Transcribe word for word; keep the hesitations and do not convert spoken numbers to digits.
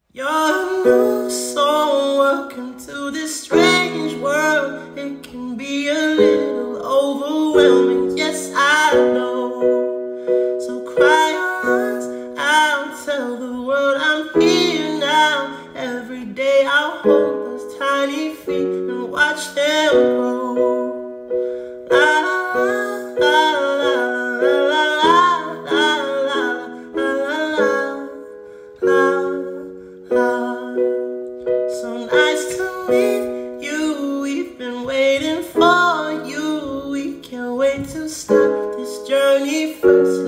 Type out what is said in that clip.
You're a new soul, welcome to this strange world. It can be a little overwhelming, yes I know. So cry your eyes out, tell the world I'm here now. Every day I'll hold those tiny feet and watch them grow. La la la la la la la la la la la. So nice to meet you, we've been waiting for you. We can't wait to start this journey first.